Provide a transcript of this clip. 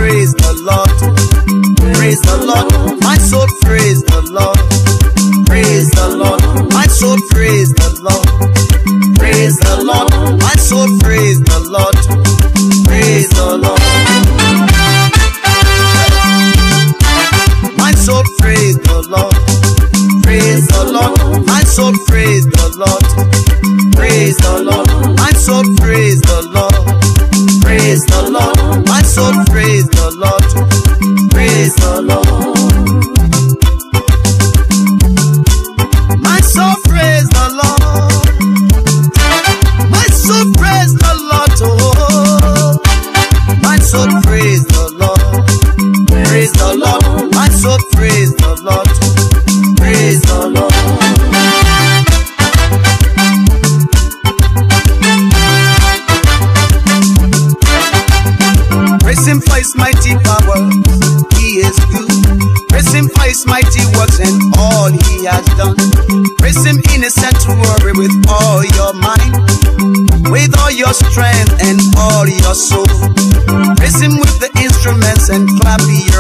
praise the Lord. Praise the Lord, my soul praise the Lord. Praise the Lord, my soul praise the Lord. Praise the Lord, my soul praise the Lord. Praise the Lord. My soul praise the Lord. Praise the Lord, my soul praise the Lord. Praise the Lord, my soul praise the Lord. Praise the Lord, my soul praise the Lord. Praise the Lord. My soul praise the Lord. My soul praise the Lord. Oh, my soul praise the Lord. Praise the Lord. My soul praise the Lord. Praise the Lord. Praise Him for His mighty power. He is good. Praise Him for His mighty works and all He has done. Praise Him in a sanctuary with all your mind, with all your strength and all your soul. Praise Him with the instruments and clap your